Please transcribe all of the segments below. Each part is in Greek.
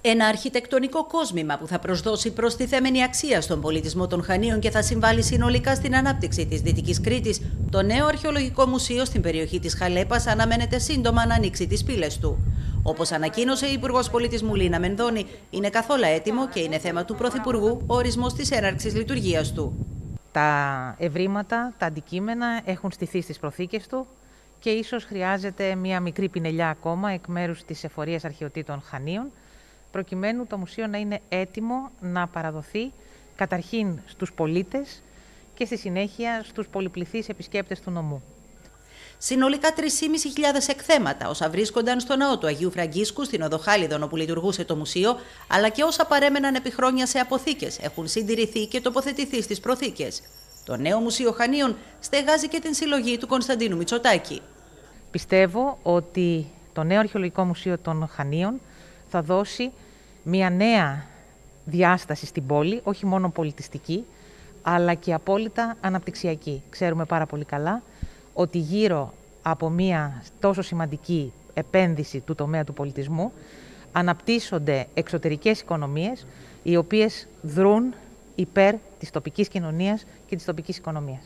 Ένα αρχιτεκτονικό κόσμημα που θα προσδώσει προστιθέμενη αξία στον πολιτισμό των Χανίων και θα συμβάλλει συνολικά στην ανάπτυξη της Δυτικής Κρήτης, το νέο αρχαιολογικό μουσείο στην περιοχή της Χαλέπας αναμένεται σύντομα να ανοίξει τις πύλες του. Όπως ανακοίνωσε η Υπουργός Πολιτισμού Λίνα Μενδώνη, είναι καθόλου έτοιμο και είναι θέμα του Πρωθυπουργού ο ορισμός της έναρξης λειτουργίας του. Τα ευρήματα, τα αντικείμενα έχουν στηθεί στις προθήκες του και ίσως χρειάζεται μία μικρή πινελιά ακόμα εκ μέρους της Εφορίας Αρχαιοτήτων Χανίων, προκειμένου το μουσείο να είναι έτοιμο να παραδοθεί καταρχήν στους πολίτες και στη συνέχεια στους πολυπληθείς επισκέπτες του νομού. Συνολικά 3.500 εκθέματα, όσα βρίσκονταν στο ναό του Αγίου Φραγκίσκου στην οδό Χάλιδων όπου λειτουργούσε το μουσείο, αλλά και όσα παρέμεναν επί χρόνια σε αποθήκες, έχουν συντηρηθεί και τοποθετηθεί στις προθήκες. Το νέο Μουσείο Χανίων στεγάζει και την συλλογή του Κωνσταντίνου Μητσοτάκη. Πιστεύω ότι το νέο Αρχαιολογικό Μουσείο των Χανίων θα δώσει μια νέα διάσταση στην πόλη, όχι μόνο πολιτιστική, αλλά και απόλυτα αναπτυξιακή. Ξέρουμε πάρα πολύ καλά ότι γύρω από μια τόσο σημαντική επένδυση του τομέα του πολιτισμού αναπτύσσονται εξωτερικές οικονομίες, οι οποίες δρούν υπέρ της τοπικής κοινωνίας και της τοπικής οικονομίας.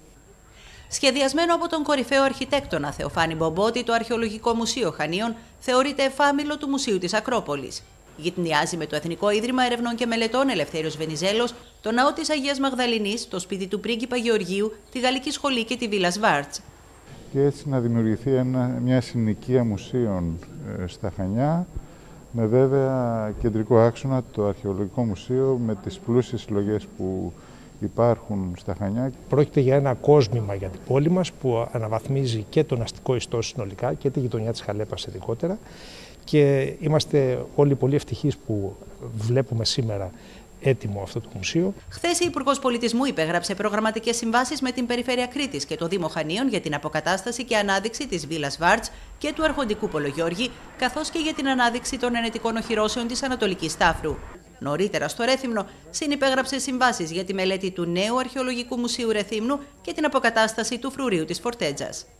Σχεδιασμένο από τον κορυφαίο αρχιτέκτονα Θεοφάνη Μπομπότη, το Αρχαιολογικό Μουσείο Χανίων θεωρείται εφάμιλο του Μουσείου της Ακρόπολης. Γυτνιάζει με το Εθνικό Ίδρυμα Ερευνών και Μελετών Ελευθέριος Βενιζέλος, το ναό της Αγίας Μαγδαληνής, το σπίτι του πρίγκιπα Γεωργίου, τη Γαλλική Σχολή και τη Βίλα Σβάρτς. Και έτσι να δημιουργηθεί μια συνοικία μουσείων στα Χανιά, με βέβαια κεντρικό άξονα το Αρχαιολογικό Μουσείο με τις πλούσιες συλλογές που υπάρχουν στα Χανιά. Πρόκειται για ένα κόσμημα για την πόλη μας που αναβαθμίζει και τον αστικό ιστό συνολικά και τη γειτονιά της Χαλέπας ειδικότερα, και είμαστε όλοι πολύ ευτυχείς που βλέπουμε σήμερα έτοιμο αυτό το μουσείο. Χθες η Υπουργός Πολιτισμού υπέγραψε προγραμματικές συμβάσεις με την Περιφέρεια Κρήτης και το Δήμο Χανίων για την αποκατάσταση και ανάδειξη της Βίλας Σβάρτς και του Αρχοντικού Πολογιώργη, καθώς και για την ανάδειξη των ενετικών οχυρώσεων της Ανατολικής Στάφρου. Νωρίτερα στο Ρέθυμνο συνυπέγραψε συμβάσεις για τη μελέτη του νέου Αρχαιολογικού Μουσείου Ρεθύμνου και την αποκατάσταση του φρουρίου της Φορτέτζας.